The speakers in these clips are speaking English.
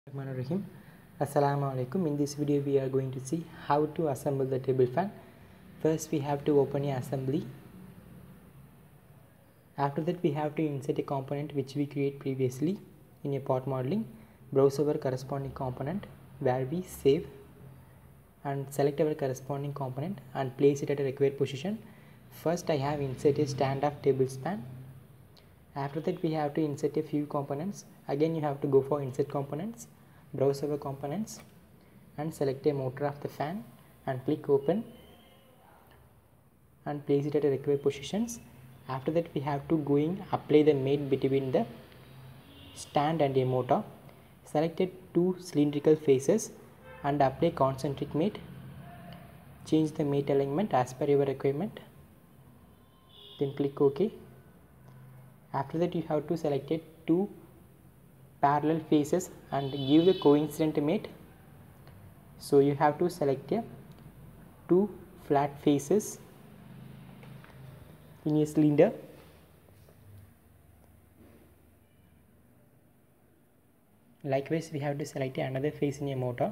Bismillahirrahmanirrahim. Assalamu alaikum. In this video we are going to see how to assemble the table fan. First we have to open a assembly. After that we have to insert a component which we create previously in a part modeling. Browse our corresponding component where we save and select our corresponding component and place it at a required position. First I have inserted stand-off table span. After that we have to insert a few components. Again you have to go for insert components, browse our components and select a motor of the fan and click open and place it at a required positions. After that we have to apply the mate between the stand and a motor. Select two cylindrical faces and apply concentric mate. Change the mate alignment as per your requirement. Then click OK. After that you have to select two parallel faces and give the coincident mate. So you have to select two flat faces in a cylinder. Likewise we have to select another face in a motor.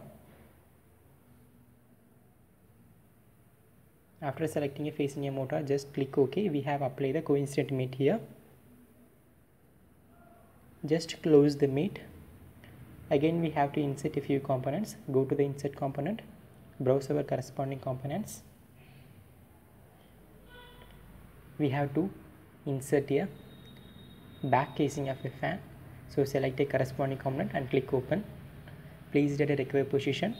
After selecting a face in a motor, just click OK. We have applied the coincident mate here. Just close the mate. Again we have to insert a few components. Go to the insert component, browse our corresponding components. We have to insert a back casing of a fan. So select a corresponding component and click open. Place it at a required position.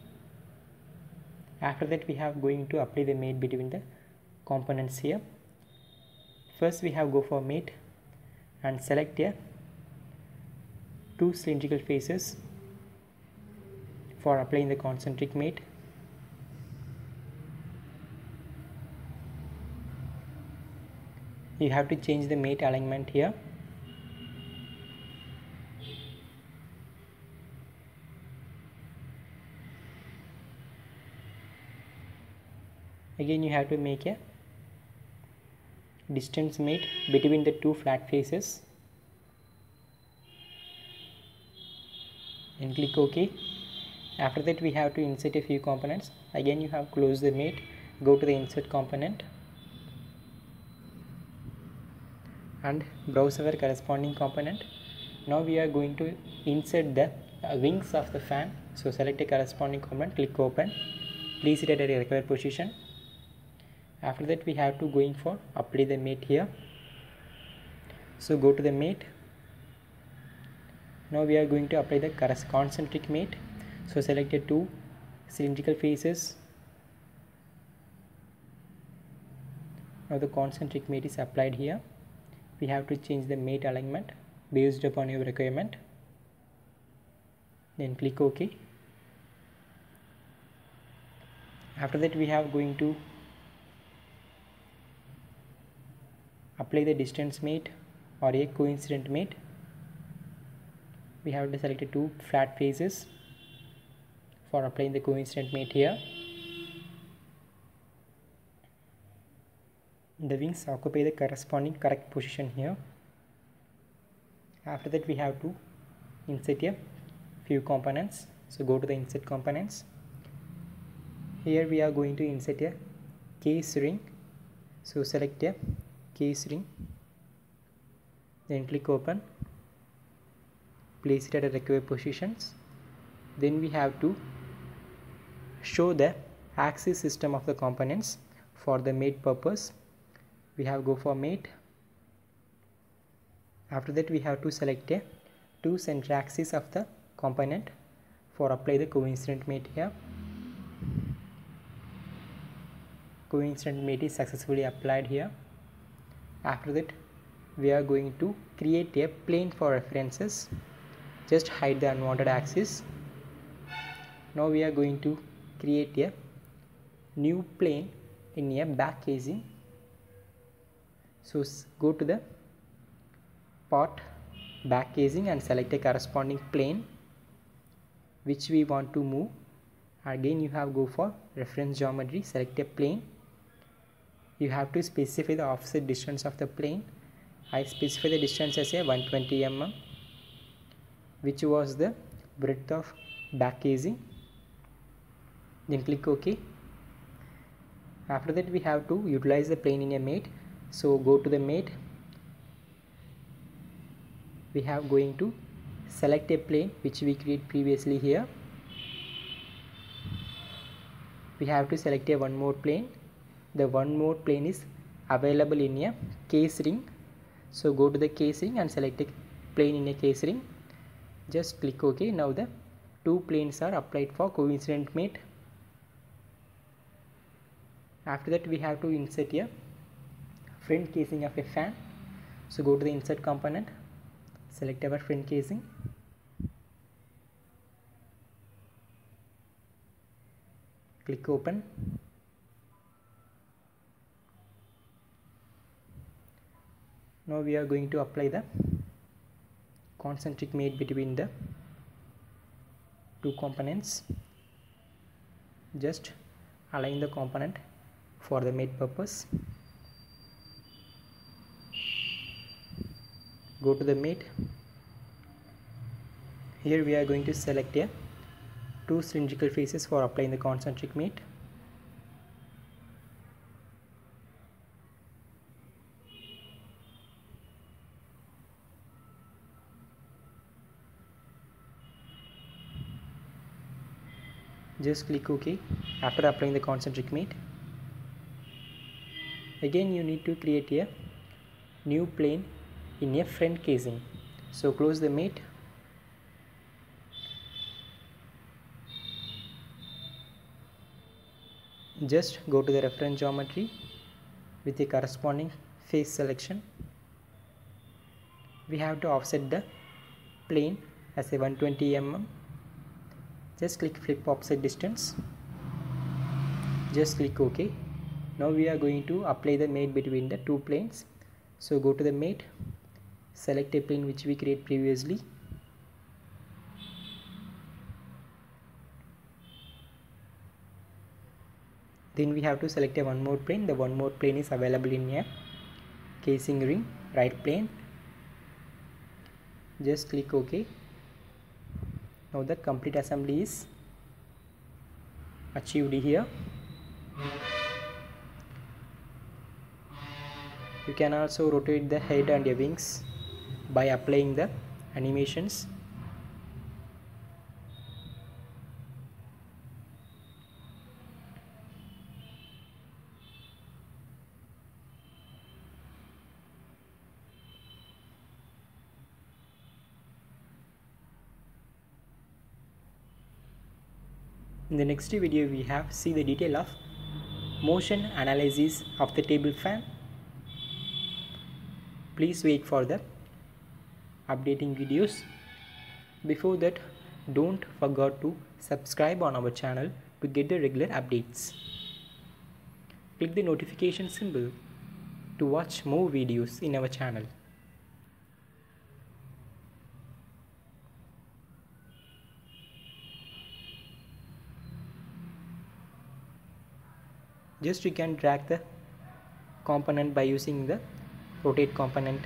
After that we have going to apply the mate between the components here. First we have go for mate and select two cylindrical faces for applying the concentric mate. You have to change the mate alignment here. Again you have to make a distance mate between the two flat faces. And click OK. After that we have to insert a few components. Again you have closed the mate, go to the insert component and browse our corresponding component. Now we are going to insert the wings of the fan. So select a corresponding component, click open, place it at a required position. After that we have to for apply the mate here. So go to the mate. Now we are going to apply the concentric mate. So select two cylindrical faces. Now the concentric mate is applied here. We have to change the mate alignment based upon your requirement. Then click OK. After that we have going to apply the distance mate or a coincident mate. We have to select two flat faces for applying the coincident mate here. The wings occupy the corresponding correct position here. After that we have to insert a few components. So go to the insert components. Here we are going to insert a case ring. So select a case ring, then click open, place it at a required positions. Then we have to show the axis system of the components. For the mate purpose we have go for mate. After that we have to select two center axis of the component for apply the coincident mate here. Coincident mate is successfully applied here. After that we are going to create a plane for references. Just hide the unwanted axis. Now we are going to create a new plane in a back casing. So go to the part back casing and select a corresponding plane which we want to move. Again you have go for reference geometry, select a plane. You have to specify the offset distance of the plane. I specify the distance as a 120 mm, which was the breadth of back casing, then click OK. After that we have to utilize the plane in a mate, so go to the mate. We have going to select a plane which we create previously here. We have to select a one more plane. The one more plane is available in a case ring, so go to the case ring and select a plane in a case ring. Just click OK. Now the two planes are applied for coincident mate. After that we have to insert a front casing of a fan, so go to the insert component, select our front casing, click open. Now we are going to apply the concentric mate between the two components. Just align the component for the mate purpose. Go to the mate. Here we are going to select a two cylindrical faces for applying the concentric mate. Just click OK after applying the concentric mate. Again you need to create a new plane in a front casing, so close the mate. Just go to the reference geometry with the corresponding face selection. We have to offset the plane as a 120 mm. Just click flip offset distance. Just click OK. Now we are going to apply the mate between the two planes, so go to the mate, select a plane which we create previously. Then we have to select a one more plane. The one more plane is available in a casing ring, right plane. Just click OK. Now the complete assembly is achieved here. You can also rotate the head and the wings by applying the animations. In the next video we have see the detail of motion analysis of the table fan. Please wait for the updating videos. Before that, don't forget to subscribe on our channel to get the regular updates. Click the notification symbol to watch more videos in our channel. Just you can drag the component by using the rotate component.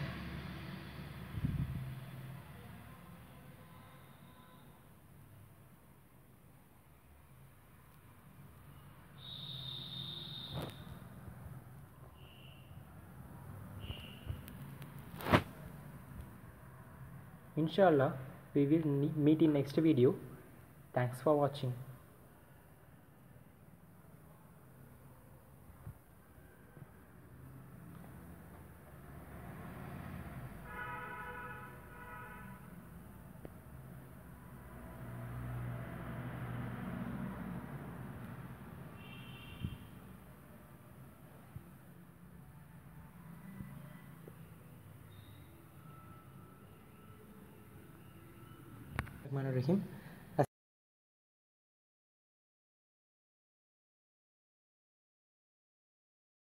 Inshallah, we will meet in next video. Thanks for watching. Rahim.